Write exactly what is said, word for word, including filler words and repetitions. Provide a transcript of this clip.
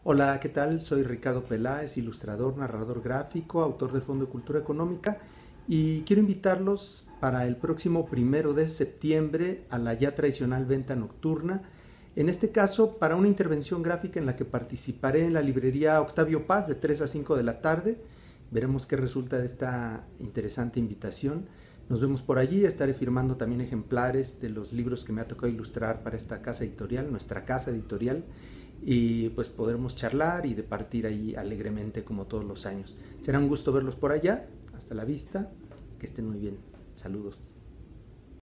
Hola, ¿qué tal? Soy Ricardo Peláez, ilustrador, narrador gráfico, autor del Fondo de Cultura Económica y quiero invitarlos para el próximo primero de septiembre a la ya tradicional venta nocturna. En este caso, para una intervención gráfica en la que participaré en la librería Octavio Paz de tres a cinco de la tarde. Veremos qué resulta de esta interesante invitación. Nos vemos por allí, estaré firmando también ejemplares de los libros que me ha tocado ilustrar para esta casa editorial, nuestra casa editorial, y pues podremos charlar y departir ahí alegremente como todos los años. Será un gusto verlos por allá. Hasta la vista, que estén muy bien. Saludos.